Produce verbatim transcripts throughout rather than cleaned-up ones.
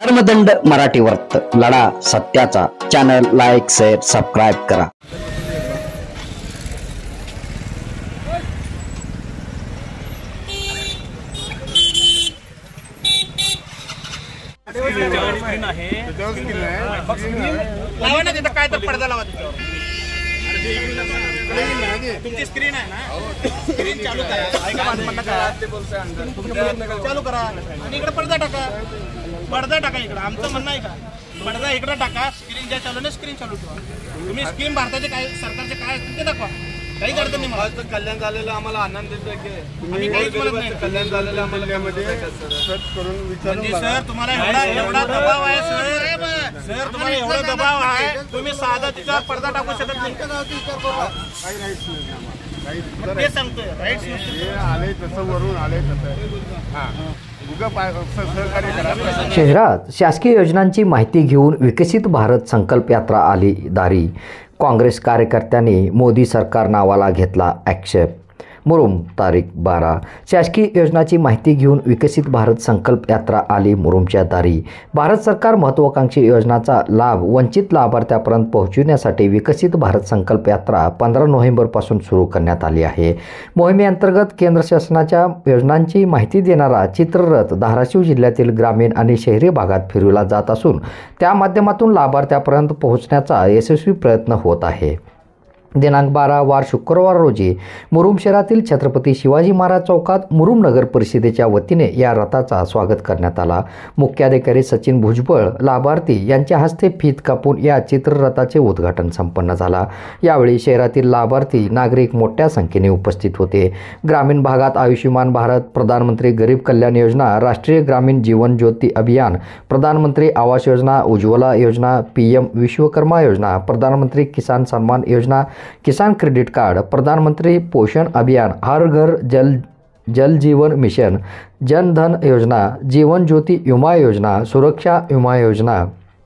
धर्मदंड मराठी वर्त लढा सत्याचा चॅनल लाईक शेअर सबस्क्राईब करा। लावा ना तिथं काय तर पडदा लावा तिथं। तुमची स्क्रीन आहे ना, स्क्रीन चालू करा, ऐका माझं म्हणणं करा, चालू करा आणि इकडे पडदा टाका, पडदा टाका इकडे। आमचं म्हणणं आहे का पडदा इकडे टाका, स्क्रीन ज्या चालू ना स्क्रीन चालू ठेवा। तुम्ही स्कीम भारताचे काय सरकारचे काय असतील ते दाखवा, काहीच अडचण नाही। मला कल्याण झालेलं आम्हाला आनंद देतोय की आम्ही काहीच म्हणत नाही। कल्याण झालेलं आम्हाला सर्च करून विचारून सर तुम्हाला एवढा एवढा दबाव आहे सर, सर तुम्हाला एवढा दबाव आहे, तुम्ही साधा तिचा पडदा टाकू शकत नाही। काही राईट्स नाही आम्हाला, ते सांगतोय राईट्स हे आले तसं वरून आले तसं हां सहकार्य करा। शहरात शासकीय योजनांची माहिती घेऊन विकसित भारत संकल्प यात्रा आली दारी। काँग्रेस कार्यकर्त्यांनी मोदी सरकार नावाला घेतला आक्षेप। मुरुम तारीख बारा। शासकीय योजनाची माहिती घेऊन विकसित भारत संकल्प यात्रा आली मुरुमच्या दारी। भारत सरकार महत्त्वाकांक्षी योजनाचा लाभ वंचित लाभार्थ्यापर्यंत पोहोचविण्यासाठी विकसित भारत संकल्प यात्रा पंधरा नोव्हेंबरपासून सुरू करण्यात आली आहे। मोहिमेअंतर्गत केंद्र शासनाच्या योजनांची माहिती देणारा चित्ररथ धाराशिव जिल्ह्यातील ग्रामीण आणि शहरी भागात फिरवला जात असून त्या माध्यमातून लाभार्थ्यापर्यंत पोहोचण्याचा यशस्वी प्रयत्न होत आहे। दिनांक बारा वार शुक्रवार रोजी मुरुम शहरातील छत्रपती शिवाजी महाराज चौकात मुरुम नगर परिषदेच्या वतीने या रथाचा स्वागत करण्यात आला। मुख्याधिकारी सचिन भुजबळ लाभार्थी यांच्या हस्ते फीत कापून या चित्ररथाचे उद्घाटन संपन्न झाला। यावेळी शहरातील लाभार्थी नागरिक मोठ्या संख्येने उपस्थित होते। ग्रामीण भागात आयुष्यमान भारत, प्रधानमंत्री गरीब कल्याण योजना, राष्ट्रीय ग्रामीण जीवन ज्योती अभियान, प्रधानमंत्री आवास योजना, उज्ज्वला योजना, पी एम विश्वकर्मा योजना, प्रधानमंत्री किसान सन्मान योजना, किसान क्रेडिट कार्ड, प्रधानमंत्री पोषण अभियान, हर घर जल जल जीवन मिशन, जन धन योजना, जीवन ज्योती विमा योजना, सुरक्षा विमा योजना,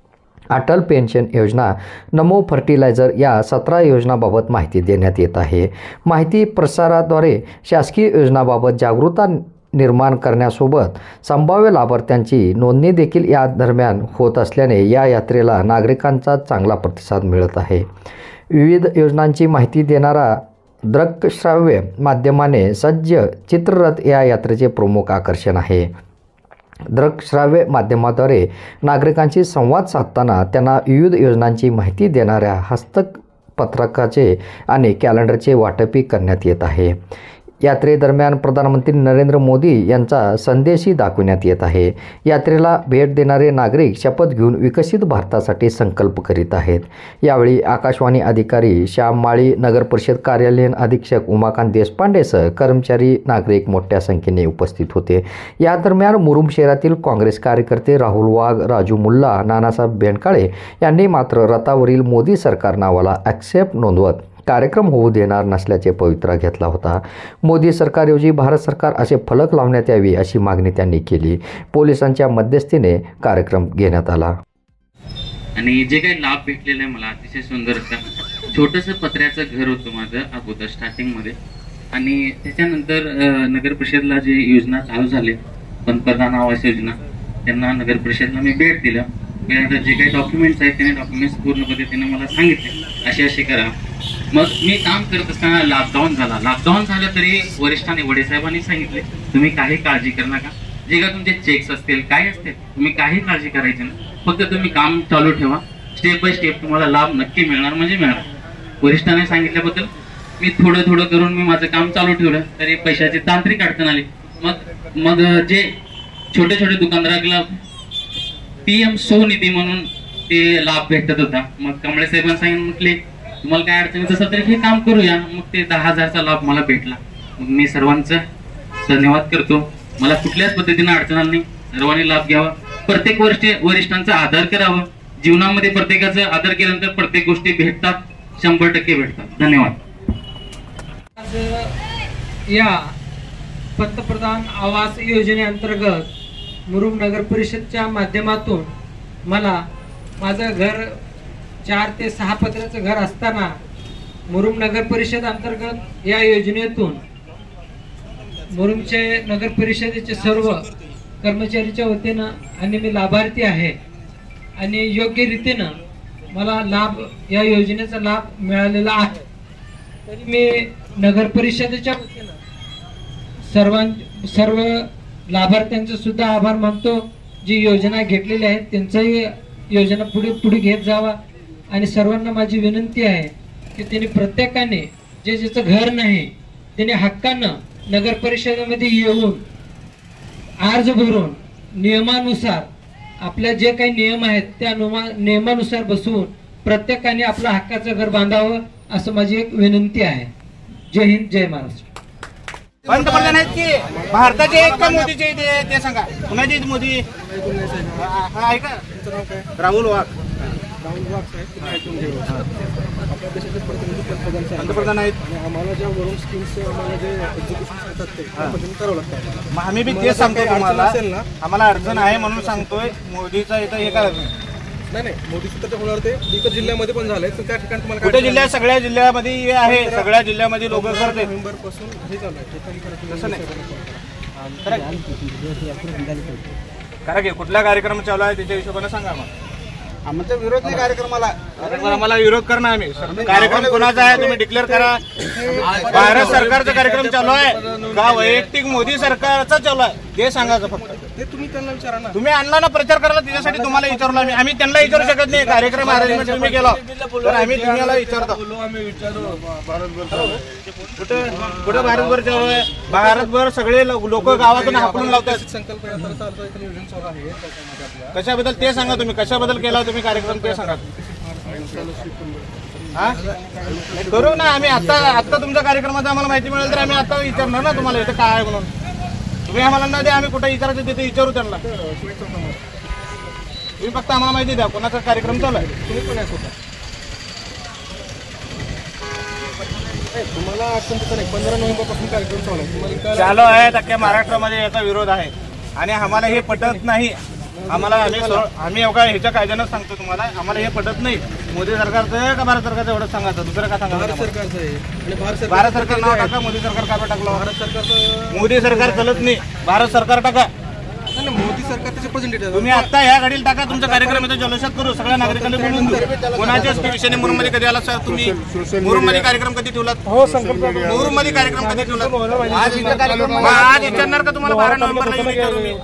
अटल पेन्शन योजना, नमो फर्टिलायझर या सतरा योजनांबाबत माहिती देण्यात येत आहे। माहिती प्रसाराद्वारे शासकीय योजनांबाबत जागरूकता निर्माण करण्यासोबत संभाव्य लाभार्थ्यांची नोंदणी देखील या दरम्यान होत असल्याने या यात्रेला नागरिकांचा चांगला प्रतिसाद मिळत आहे। विविध योजनांची माहिती देणारा दृकश्राव्य माध्यमाने सज्ज चित्ररथ या यात्रेचे प्रमुख आकर्षण आहे। दृकश्राव्य माध्यमाद्वारे नागरिकांशी संवाद साधताना त्यांना विविध योजनांची माहिती देणाऱ्या हस्तपत्रकाचे आणि कॅलेंडरचे वाटपही करण्यात येत आहे। यात्रेदरम्यान प्रधानमंत्री नरेंद्र मोदी यांचा संदेशही दाखवण्यात येत आहे। यात्रेला भेट देणारे नागरिक शपथ घेऊन विकसित भारतासाठी संकल्प करीत आहेत। यावेळी आकाशवाणी अधिकारी श्याम माळी, नगर परिषद कार्यालयीन अधीक्षक उमाकांत देशपांडेसह कर्मचारी नागरिक मोठ्या संख्येने उपस्थित होते। या दरम्यान मुरुम शहरातील काँग्रेस कार्यकर्ते राहुल वाघ, राजू मुल्ला, नानासाहेब बेंडकाळे यांनी मात्र रथावरील मोदी सरकार नावाला आक्षेप नोंदवत कार्यक्रम होऊ देणार नसल्याचे पवित्रा घेतला होता। मोदी सरकारऐवजी भारत सरकार असे फलक लावण्यात यावी अशी मागणी त्यांनी केली। पोलिसांच्या मध्यस्थीने कार्यक्रम घेण्यात आला। आणि जे काही लाभ भेटलेला आहे मला अतिशय सुंदर असं छोटंसं पत्र्याचं घर होतं माझं अगोदर स्टार्टिंगमध्ये, आणि त्याच्यानंतर नगर परिषदला जे योजना चालू झाले पंतप्रधान आवास योजना, त्यांना नगर परिषदला मी भेट दिलं। त्यानंतर जे काही डॉक्युमेंट्स आहेत त्याने डॉक्युमेंट्स पूर्ण पद्धतीने मला सांगितले असे असे करा। मग मी काम करत असताना लॉकडाऊन झाला। लॉकडाऊन झालं तरी वरिष्ठांनी वडे साहेबांनी सांगितले तुम्ही काही काळजी करू नका, जे का तुमचे चेक्स असतील काय असतील तुम्ही काही काळजी करायची नाही, फक्त तुम्ही काम चालू ठेवा, स्टेप बाय स्टेप तुम्हाला लाभ नक्की मिळणार म्हणजे मिळणार। वरिष्ठांनी सांगितल्याबद्दल मी थोडं थोडं करून मी माझं काम चालू ठेवलं, तरी पैशाची तांत्रिक अडचण आली। मग मग जे छोटे छोटे दुकानदाराला पी एम स्वनिधी म्हणून ते लाभ भेटत होता। मग कांबळे साहेबांनी सांगितलं म्हटले तुम्हाला काय अडचण येत असेल तरी हे काम करूया। मग ते दहा हजारचा लाभ मला भेटला। मग मी सर्वांचं धन्यवाद करतो, मला कुठल्याच पद्धतीने अडचण आली नाही। सर्वांनी लाभ घ्यावा, प्रत्येक वर्षी वरिष्ठांचा आदर करावा। जीवनामध्ये प्रत्येकाचा आदर केल्यानंतर प्रत्येक गोष्टी भेटतात, शंभर टक्के भेटतात। धन्यवाद। या पंतप्रधान आवास योजनेअंतर्गत मुरुम नगर परिषदच्या माध्यमातून मला माझं घर चार ते सहा पत्र्याचं घर असताना मुरुम नगर परिषद अंतर्गत या योजनेतून मुरुमचे नगर परिषदेचे सर्व कर्मचारीच्या वतीनं आणि मी लाभार्थी आहे आणि योग्य रीतीनं मला लाभ या योजनेचा लाभ मिळालेला आहे. तरी मी नगर परिषदेच्या वतीनं सर्वां सर्व लाभार्थ्यांचं सुद्धा आभार मानतो. जी योजना घेतलेली आहेत त्यांचाही योजना पुढे पुढे घेत जावा आणि सर्वांना माझी विनंती आहे की त्यांनी प्रत्येकाने जे ज्याचं घर नाही त्याने हक्कानं नगर परिषदेमध्ये येऊन अर्ज भरून नियमानुसार आपल्या जे काही नियम आहेत त्या नियमानुसार बसवून प्रत्येकाने आपलं हक्काचं घर बांधावं असं माझी एक विनंती आहे. जय हिंद, जय महाराष्ट्र. पंतप्रधान आहेत की भारताचे आहेत का मोदीचे ते ते सांगा. कुणाचे आहेत मोदी? हा आहे का? राहुल वाघ पंतप्रधान आहेत. आम्हाला ज्या वरून स्कीम्स आम्हाला जे एक्झिक्युशन सांगतात ते करावं लागतं. मग आम्ही बी तेच सांगतो तुम्हाला. आम्हाला अडचण आहे म्हणून सांगतोय. मोदीचा इथं हे करायचं नाही नाही मोदी सुद्धा होणार ते इतर जिल्ह्यामध्ये पण झालंय तर त्या ठिकाणी तुम्हाला कुठे जिल्ह्यात सगळ्या जिल्ह्यामध्ये हे आहे. सगळ्या जिल्ह्यामध्ये लोक करते. नोव्हेंबर पासून हे चालू आहे. तसं नाही करा की कुठला कार्यक्रम चालू आहे त्याच्या हिशोबाने सांगा. मग आमचा विरोध नाही कार्यक्रमाला. आम्हाला विरोध करणार आम्ही. कार्यक्रम कोणाचा आहे तुम्ही डिक्लेअर करा. भारत सरकारचा कार्यक्रम चालू आहे का वैयक्तिक मोदी सरकारचा चालू आहे ते सांगायचं फक्त. ते तुम्ही त्यांना विचारा ना. तुम्ही आणला ना प्रचार करायला त्याच्यासाठी तुम्हाला विचारलं आम्ही. आम्ही त्यांना विचारू शकत नाही. कार्यक्रम अरेंजमेंट तुम्ही केला तर आम्ही तुम्हाला विचारतो. कुठे कुठे भारतभर चालू आहे. भारतभर सगळे लोक गावातून हाकलून लावतात. संकल्प योजना चालू आहे कशाबद्दल ते सांगा. तुम्ही कशाबद्दल केला तुम्ही कार्यक्रम ते सांगा. हा करू ना आम्ही. आता आता तुमच्या कार्यक्रमाचा आम्हाला माहिती मिळेल तर आम्ही आता विचारणार ना तुम्हाला इथं काय आहे म्हणून. तुम्ही आम्हाला ना द्या. आम्ही कुठे विचारायचं तिथे विचारू त्यांना. तुम्ही फक्त आम्हाला माहिती द्या कोणाचा कार्यक्रम चालू आहे. तुम्ही पण होता तुम्हाला अडचण तिथं नाही. पंधरा नोव्हेंबर पासून कार्यक्रम चालू आहे. तुम्हाला चालू आहे. अख्ख्या महाराष्ट्रामध्ये याचा विरोध आहे आणि आम्हाला हे पटत नाही. आम्हाला आम्ही आम्ही एवढा ह्याच्या कायद्यानंच सांगतो तुम्हाला. आम्हाला हे पटत नाही. मोदी सरकारचं का भारत सरकारचं एवढंच सांगायचं. दुसरं काय सांगायचं. भारत सरकारचं आहे आणि भारत सरकार भारत सरकार नाव टाका. मोदी सरकार का टाकलं. भारत सरकारचं मोदी सरकार चलत नाही. भारत सरकार टाका. नाही मोदी सरकार त्याचे प्रेझेंटेटिव्ह. तुम्ही आता ह्या गाडीला टाका. तुमचा कार्यक्रम इथं जल्लोषात करू. सगळ्या नागरिकांना बोलून देऊ. कोणाच्याच विषयाने मुरुममध्ये कधी आला सर तुम्ही. मुरुममध्ये कार्यक्रम कधी ठेवलात. हो संकल्प मुरुममध्ये कार्यक्रम कधी ठेवलात. आज आज विचारणार का तुम्हाला. बारा नोव्हेंबरला येऊन विचारू मी.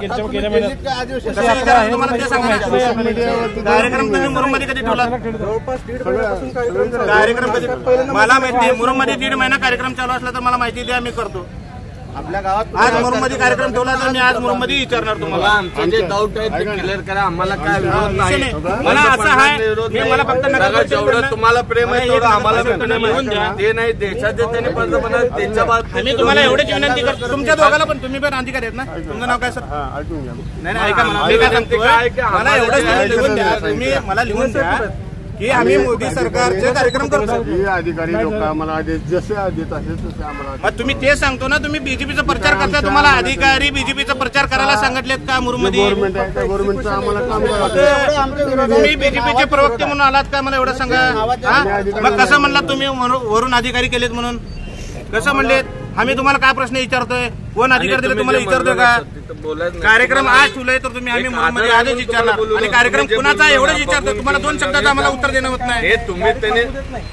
कसं विचारणार तुम्हाला ते सांगा. कार्यक्रम तुम्ही मुरुममध्ये कधी ठेवलात. जवळपास दीड महिन्यापासून कार्यक्रम कार्यक्रम कधी मला माहिती आहे. मुरुममध्ये दीड महिना कार्यक्रम चालू असला तर मला माहिती द्या. मी करतो. आपल्या गावात आज मुरुममध्ये कार्यक्रम ठेवला तर मी आज मुरुममध्ये विचारणार तुम्हाला. आमचे जे डाऊट आहेत ते क्लिअर करा. आम्हाला काय विरोध नाही. मला असं आहे मला फक्त नगर जेवढं तुम्हाला प्रेम आहे तेवढं आम्हाला प्रेम आहे. ते नाही देशाचे त्याने पंतप्रधान त्यांच्या बाबतीत आम्ही तुम्हाला एवढीच विनंती करतो. तुमच्या दोघाला पण तुम्ही पण अधिकारी आहेत ना. तुमचं नाव काय सर. नाही नाही ऐका मला. मी काय सांगतोय मला एवढंच लिहून द्या. तुम्ही मला लिहून द्या की आम्ही मोदी सरकारचे कार्यक्रम करतो. अधिकारी लोक आम्हाला जसे देत असेल तसे आम्हाला. मग तुम्ही तेच सांगतो ना. तुम्ही बीजेपीचा प्रचार करता. तुम्हाला अधिकारी बीजेपीचा प्रचार करायला सांगितलेत का मुरुममध्ये. गव्हर्नमेंट आहे त्या गव्हर्नमेंटचं आम्हाला काम करायचं. तुम्ही बीजेपीचे प्रवक्ते म्हणून आलात का मला एवढं सांगा. मग कसं म्हणलात तुम्ही वरून अधिकारी केलेत म्हणून. कसं म्हणलेत. आम्ही तुम्हाला काय प्रश्न विचारतोय. कोण अधिकारी दिले तुम्हाला विचारतोय का. कार्यक्रम आज ठेवलाय तर तुम्ही आम्ही मुरुममध्ये आजच विचारणार आणि कार्यक्रम कुणाचा एवढंच विचारतोय. तुम्हाला दोन शब्दाचं आम्हाला उत्तर देणं होत नाही. हे तुम्ही त्याने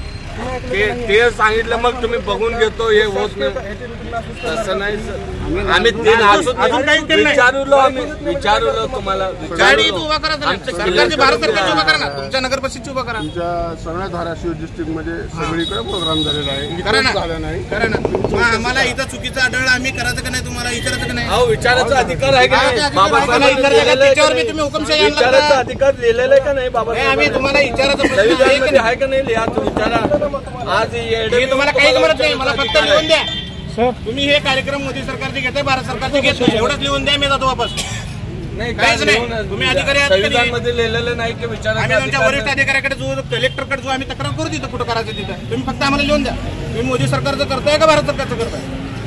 ते सांगितलं मग तुम्ही बघून घेतो. हे होत नाही तसं नाही सर. आम्ही ते अजून काही केलं नाही. विचारलो आम्ही विचारलो तुम्हाला. गाडी इथं उभा करा. सरकारची भारत सरकारची उभा करा ना. तुमच्या नगर परिषदची उभा करा. तुमच्या सगळ्या धाराशिव डिस्ट्रिक्ट मध्ये सगळीकडे प्रोग्राम झालेला आहे. करा ना. झाला नाही. करा ना. मग आम्हाला इथं चुकीचं आढळलं आम्ही करायचं का नाही. तुम्हाला विचारायचं का नाही. अहो विचारायचा अधिकार आहे का नाही. बाबासाहेबांनी त्याच्यावर मी तुम्ही हुकुमशाही आणला विचारायचा अधिकार दिलेला आहे का नाही. बाबा आम्ही तुम्हाला विचारायचं संविधानामध्ये आहे का नाही. लिहा विचारा. आज मी तुम्हाला काही गमत नाही. मला फक्त लिहून द्या. तुम्ही हे कार्यक्रम मोदी सरकारचे घेताय भारत सरकारचे घेत नाही. एवढंच लिहून द्या. मी जातो वापस. नाही काहीच नाही. तुम्ही अधिकारी आहात कधी. संविधानामध्ये लिहिलेलं नाही की विचारा. आम्ही तुमच्या वरिष्ठ अधिकाऱ्याकडे जो कलेक्टरकडे जो आम्ही तक्रार करू तिथं कुठं करायचं तिथं. तुम्ही फक्त आम्हाला लिहून द्या. तुम्ही मोदी सरकारचं करताय का भारत सरकारचं करताय.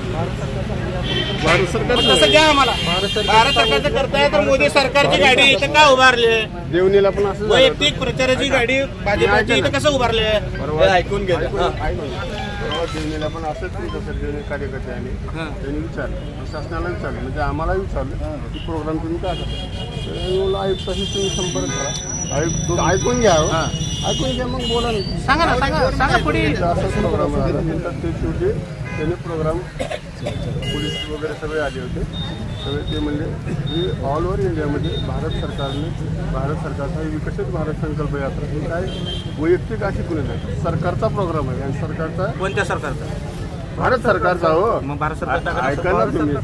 भारत सरकार तसं द्या आम्हाला. भारत सरकारचं करताय तर मोदी सरकारची गाडी इथं का उभारली आहे. देवणीला पण असं वैयक्तिक प्रचाराची गाडी भाजपाची इथं कसं उभारली आहे. ऐकून घ्या. देवणीला पण असंच तुमच्यासारखे कार्यकर्ते आले त्यांनी विचारलं, शासनाला विचारलं, म्हणजे आम्हाला विचारलं की प्रोग्राम तुम्ही काय करता. आयुक्ताशी तुम्ही संपर्क करा, आयुक्त ऐकून घ्या, ऐकून घ्या मग बोला ना, सांगा ना, सांगा सांगा पुढे. असाच प्रोग्राम झाला. नंतर ते शेवटी त्यांनी प्रोग्राम पोलीस वगैरे सगळे आले होते. सगळे ते म्हणजे ही ऑल ओव्हर इंडियामध्ये भारत सरकारने भारत सरकारचा विकसित भारत संकल्प यात्रा ही काय वैयक्तिक अशी कुणी नाही, सरकारचा प्रोग्राम आहे. आणि सरकारचा कोणत्या सरकारचा? भारत सरकारचा हो. मग भारत सरकार ऐका ना तुम्ही,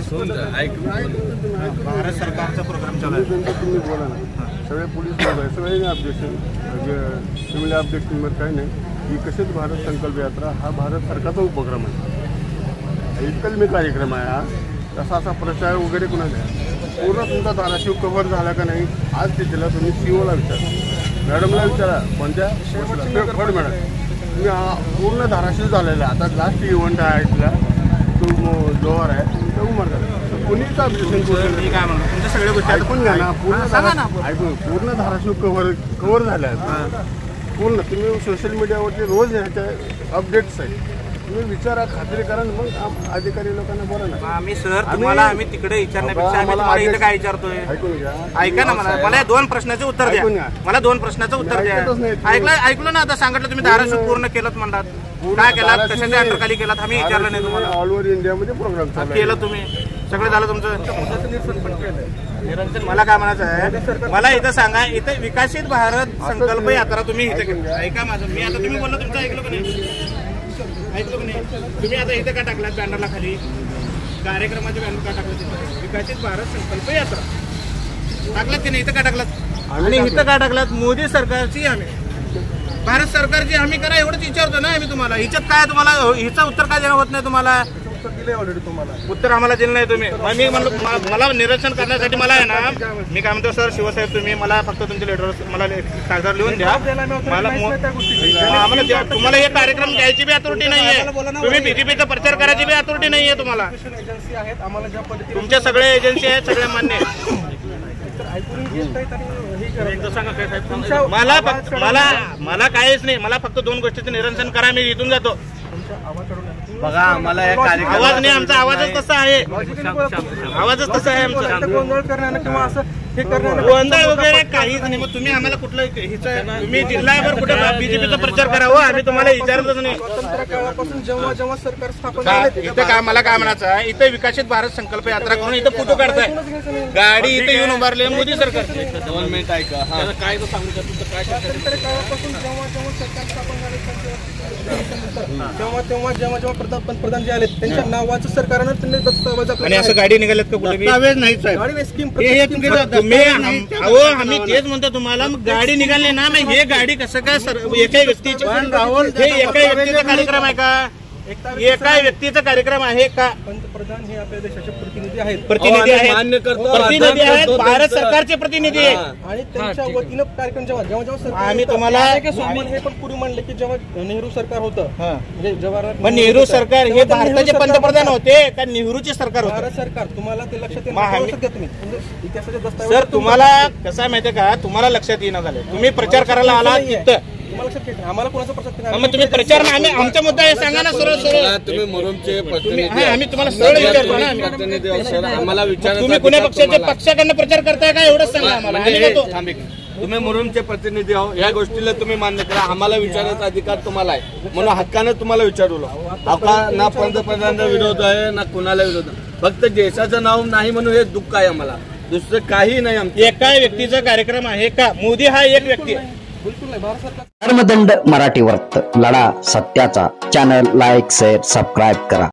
भारत सरकारचा प्रोग्राम चालू आहे. तुमचं तुम्ही बोला ना. सगळे पोलीस लोक आहे, सगळे ऑब्जेक्शन तुम्ही ऑब्जेक्शनवर काही नाही. विकसित भारत संकल्प यात्रा हा भारत सरकारचा उपक्रम आहे, एककलमी कार्यक्रम आहे हा. तसा असा प्रचार वगैरे कुणा नाही. पूर्ण तुमचा धाराशिव कव्हर झाला का नाही आज तिथला तुम्ही सीओला विचारा, मॅडमला विचारा, कोणत्या फड मॅडम तुम्ही हा पूर्ण धाराशिव झालेला. आता लास्ट इव्हेंट आहे तिला तो जोहर आहे तो उमरगा कुणीच ऑब्जेक्शन करून मी काय म्हणतो तुमच्या सगळ्या गोष्टी ऐकून घ्या ना. पूर्ण सांगा ना. ऐकून पूर्ण धाराशिव कव्हर कव्हर झाले आहेत पूर्ण. तुम्ही सोशल मीडियावरती रोज ह्याच्या अपडेट्स आहेत, तुम्ही विचारा, खात्री करा, मग अधिकारी लोकांना बोला ना. आम्ही सर तुम्हाला आम्ही तिकडे विचारण्यापेक्षा आम्ही तुम्हाला इथं काय विचारतोय ऐकून घ्या. ऐका ना, मला मला दोन प्रश्नाचे उत्तर द्या. ऐकून घ्या. मला दोन प्रश्नाचं उत्तर द्या. ऐकतच नाही. ऐकलं ऐकलं ना. आता सांगितलं तुम्ही धाराशिव पूर्ण केलं म्हणतात, काय केलात, कशाच्या अंडरखाली केलात, आम्ही विचारलं नाही तुम्हाला. ऑल ओव्हर इंडियामध्ये प्रोग्राम चालू केलं तुम्ही, सगळं झालं तुमचं निरंजन. मला काय म्हणायचं आहे, मला इथं सांगा, इथं विकसित भारत संकल्प यात्रा तुम्ही इथे केली. ऐका माझं, मी आता तुम्ही बोललो तुमचं ऐकलं का नाही? ऐकलं का नाही? तुम्ही आता इथं का टाकलात बॅनरला खाली, कार्यक्रमाचे बॅनर का टाकलं तिथं विकसित भारत संकल्प यात्रा टाकलात की नाही? इथं का टाकलात? आणि इथं का टाकलात? मोदी सरकारची आम्ही, भारत सरकारची आम्ही करा एवढंच विचारतो ना आम्ही तुम्हाला. हिच्यात काय तुम्हाला हिचं उत्तर काय देणं होत नाही तुम्हाला? ऑलरेडी तुम्हाला उत्तर आम्हाला दिलं नाही तुम्ही. मग मी म्हणलो म- मला निरीक्षण करण्यासाठी मला आहे ना, मी काय म्हणतो सर शिवसाहेब तुम्ही मला फक्त तुमचे लेटर मला कागदावर लिहून द्या. मला मो- आम्हाला द्या. तुम्हाला हे कार्यक्रम घ्यायची बी अथॉरिटी नाहीये, तुम्ही बीजेपीचा प्रचार करायची बी अथॉरिटी नाहीये तुम्हाला. एजन्सी आहेत आम्हाला ज्या पद्धतीने तुमच्या सगळ्या एजन्सी आहेत, सगळ्या मान्य आहेत. ऐकून घेत नाहीत आणि हे करत एकदा सांगा काय साहेब. मला फक्त मला मला काहीच नाही, मला फक्त दोन गोष्टीचं निरंजन करा, मी इथून जातो. बघा आम्हाला या कार्यक्रम आवाज नाही, आमचा आवाजच तसा आहे, आवाजच तसा आहे आमचा. गोंधळ करण्यानं किंवा असं हे करण्यानं गोंधळ वगैरे काहीच नाही. मग तुम्ही आम्हाला कुठलं हिचं तुम्ही जिल्हाभर कुठं बीजेपीचा प्रचार करावा, आम्ही तुम्हाला विचारतच नाही. स्वातंत्र्य काळापासून जेव्हा जेव्हा सरकार स्थापन का- झाले इथं काय मला काय म्हणायचं आहे, इथं विकसित भारत संकल्प यात्रा करून इथं फोटो काढताय, गाडी इथे येऊन उभारली मोदी सरकार. दोन मिनिट ऐका. हा. काय तो सांगू शकतो तुमचं काय स्वातंत्र्य काळापासून जेव्हा जेव्हा सरकार स्थापन झाले तेव्हा तेव्हा जेव्हा जेव्हा प्रधान पंतप्रधान जे आले त्यांच्या नावाचं सरकारनं त्यांनी दस्तावेज आणि असं गाडी निघाल्यात का कुठे नाही साहेब. गाडी स्कीम तुम्ही अहो आम्ही तेच म्हणतो तुम्हाला, मग गाडी निघाली ना, मग हे गाडी कसं काय सर एका व्यक्तीची हे एका व्यक्तीचा कार्यक्रम आहे का? एका व्यक्तीचा कार्यक्रम आहे का? पंतप्रधान हे आपल्या देशाचे प्रतिनिधी आहेत प्रतिनिधी आहेत, मान्य करतो. प्रतिनिधी आहेत, भारत सरकारचे प्रतिनिधी आहेत. आणि त्यांच्या वतीनं कार्यक्रम जेव्हा जेव्हा जेव्हा सरकार आम्ही तुम्हाला- आम्ही हे पण पूर्वी म्हणले की जेव्हा नेहरू सरकार होतं म्हणजे जवाहरलाल मग नेहरू सरकार हे भारताचे पंतप्रधान होते का नेहरूचे सरकार होते? भारत सरकार तुम्हाला ते लक्षात मग आम्ही- येईल तुम्ही म्हणजे इतिहासाचे दस्तावेज सर तुम्हाला कसं आहे माहितीये का, तुम्हाला लक्षात येणं झालं, तुम्ही प्रचार करायला आला तिथं, तुम्हाला लक्षात येईल आम्हाला कोणाचा प्रसक्ती मग तुम्ही प्रचार आम्ही आमचा मुद्दा आहे सांगा ना सरळ सरळ. तुम्ही मुरुमचे प्रतिनिधी हा, आम्ही तुम्हाला सरळ विचारतो ना आम्ही. प्रतिनिधी आहोत सर, आम्हाला विचारण्याचा तुम्ही कुण्या अधिकार पक्षाचे तुम्हाला. पक्षाकडनं प्रचार करताय का एवढंच सांगा आम्हाला. म्हणजे आम्ही हे- जातो. थांब एक. तुम्ही मुरुमचे प्रतिनिधी आहो, या गोष्टीला तुम्ही मान्य करा. आम्हाला विचारण्याचा अधिकार तुम्हाला आहे, म्हणून हक्कानं तुम्हाला विचारलो. आपला ना पंतप्रधानांचा विरोध आहे ना कुणाला विरोध आहे. फक्त देशाचं नाव नाही म्हणून हे दुःख आहे आम्हाला, दुसरं काही नाही आमचं. एका व्यक्तीचा कार्यक्रम आहे का? मोदी हा एक व्यक्ती आहे. बिलकुल नाही भारत सरकार धर्मदंड मराठी वर्त लढा सत्याचा. चॅनल लाईक शेअर सबस्क्राईब करा.